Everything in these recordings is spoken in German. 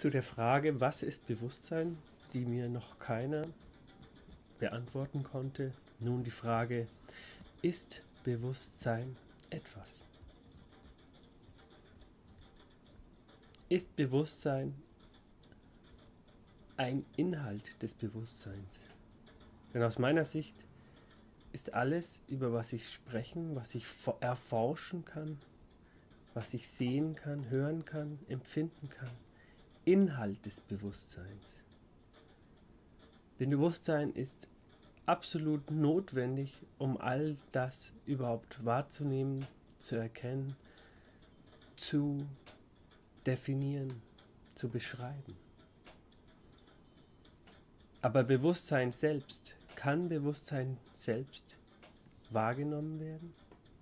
Zu der Frage, was ist Bewusstsein, die mir noch keiner beantworten konnte. Nun die Frage, ist Bewusstsein etwas? Ist Bewusstsein ein Inhalt des Bewusstseins? Denn aus meiner Sicht ist alles, über was ich sprechen, was ich erforschen kann, was ich sehen kann, hören kann, empfinden kann, Inhalt des Bewusstseins. Denn Bewusstsein ist absolut notwendig, um all das überhaupt wahrzunehmen, zu erkennen, zu definieren, zu beschreiben. Aber Bewusstsein selbst, kann Bewusstsein selbst wahrgenommen werden?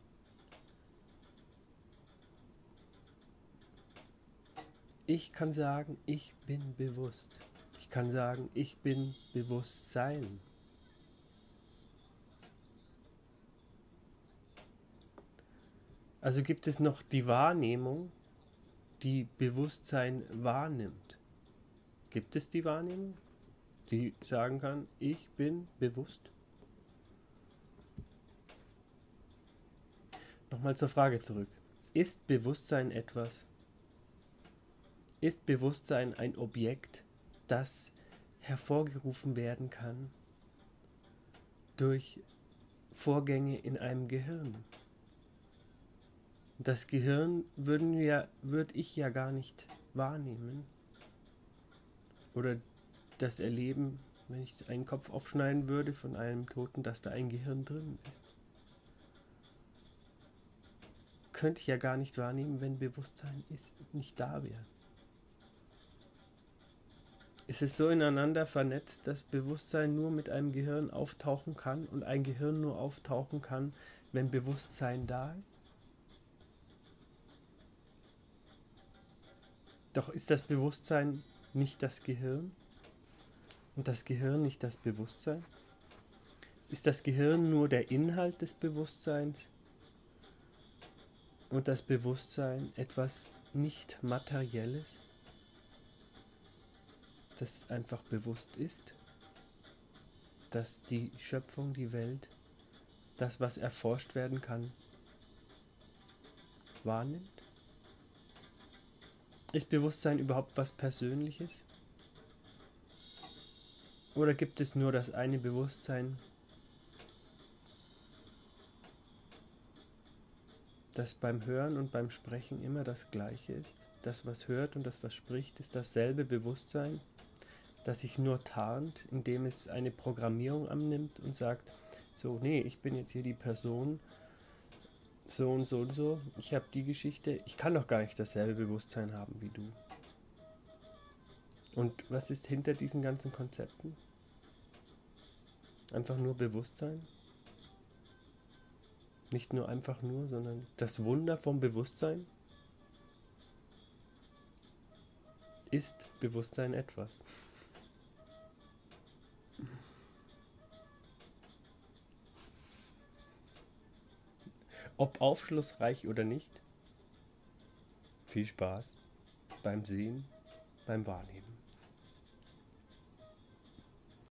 Ich kann sagen, ich bin bewusst. Ich kann sagen, ich bin Bewusstsein. Also gibt es noch die Wahrnehmung, die Bewusstsein wahrnimmt. Gibt es die Wahrnehmung, die sagen kann, ich bin bewusst? Nochmal zur Frage zurück. Ist Bewusstsein etwas? Ist Bewusstsein ein Objekt, das hervorgerufen werden kann durch Vorgänge in einem Gehirn? Das Gehirn würde ich ja gar nicht wahrnehmen. Oder das Erleben, wenn ich einen Kopf aufschneiden würde von einem Toten, dass da ein Gehirn drin ist. Könnte ich ja gar nicht wahrnehmen, wenn Bewusstsein nicht da wäre. Es ist so ineinander vernetzt, dass Bewusstsein nur mit einem Gehirn auftauchen kann und ein Gehirn nur auftauchen kann, wenn Bewusstsein da ist. Doch ist das Bewusstsein nicht das Gehirn und das Gehirn nicht das Bewusstsein? Ist das Gehirn nur der Inhalt des Bewusstseins und das Bewusstsein etwas nicht Materielles, das einfach bewusst ist, dass die Schöpfung, die Welt, das, was erforscht werden kann, wahrnimmt? Ist Bewusstsein überhaupt was Persönliches? Oder gibt es nur das eine Bewusstsein, das beim Hören und beim Sprechen immer das Gleiche ist? Das, was hört und das, was spricht, ist dasselbe Bewusstsein, das sich nur tarnt, indem es eine Programmierung annimmt und sagt, so, nee, ich bin jetzt hier die Person, so und so und so, ich habe die Geschichte, ich kann doch gar nicht dasselbe Bewusstsein haben wie du. Und was ist hinter diesen ganzen Konzepten? Einfach nur Bewusstsein? Nicht nur einfach nur, sondern das Wunder vom Bewusstsein? Ist Bewusstsein etwas? Ob aufschlussreich oder nicht, viel Spaß beim Sehen, beim Wahrnehmen.